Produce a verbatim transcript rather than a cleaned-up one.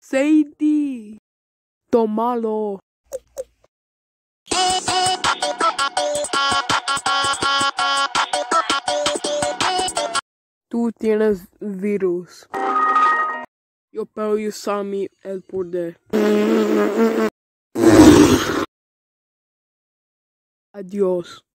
Sadie, tómalo. Tú tienes virus. Yo puedo usar mi el poder. Adiós.